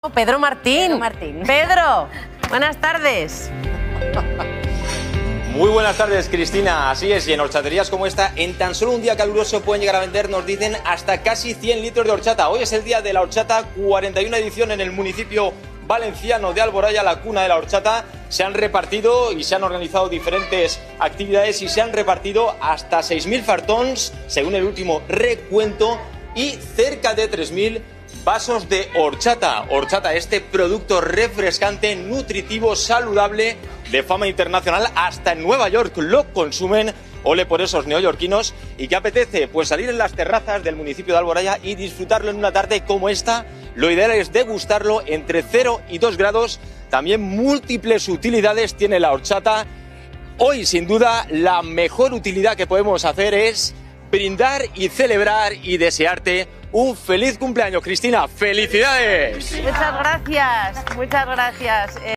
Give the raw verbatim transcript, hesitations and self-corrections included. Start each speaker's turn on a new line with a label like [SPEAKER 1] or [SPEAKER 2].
[SPEAKER 1] Pedro Martín.
[SPEAKER 2] Pedro Martín.
[SPEAKER 1] Pedro, buenas tardes.
[SPEAKER 3] Muy buenas tardes, Cristina. Así es, y en horchaterías como esta, en tan solo un día caluroso pueden llegar a vender, nos dicen, hasta casi cien litros de horchata. Hoy es el día de la horchata, cuarenta y una edición en el municipio valenciano de Alboraya, la cuna de la horchata. Se han repartido y se han organizado diferentes actividades y se han repartido hasta seis mil fartons, según el último recuento, y cerca de tres mil vasos de horchata. Horchata, este producto refrescante, nutritivo, saludable, de fama internacional. Hasta en Nueva York lo consumen. Ole por esos neoyorquinos. ¿Y qué apetece? Pues salir en las terrazas del municipio de Alboraya y disfrutarlo en una tarde como esta. Lo ideal es degustarlo entre cero y dos grados. También múltiples utilidades tiene la horchata. Hoy, sin duda, la mejor utilidad que podemos hacer es brindar y celebrar y desearte un feliz cumpleaños, Cristina. ¡Felicidades!
[SPEAKER 1] Muchas gracias, muchas gracias.